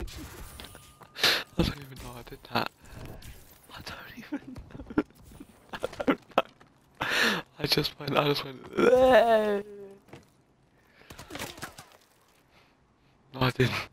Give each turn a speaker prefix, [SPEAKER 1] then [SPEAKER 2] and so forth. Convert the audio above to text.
[SPEAKER 1] I don't even know I did that. I don't even know. I don't know. I just went. No, I didn't.